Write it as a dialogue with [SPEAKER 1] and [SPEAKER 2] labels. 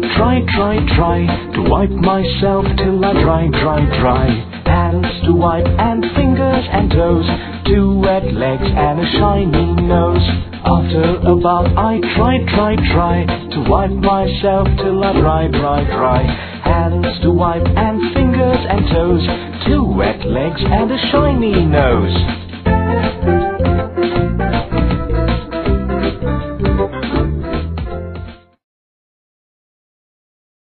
[SPEAKER 1] try to wipe myself till I dry. Hands to wipe and fingers and toes, 2 wet legs and a shiny nose. After a bath I try to wipe myself till I dry. Hands to wipe and fingers and toes, 2 wet legs and a shiny nose.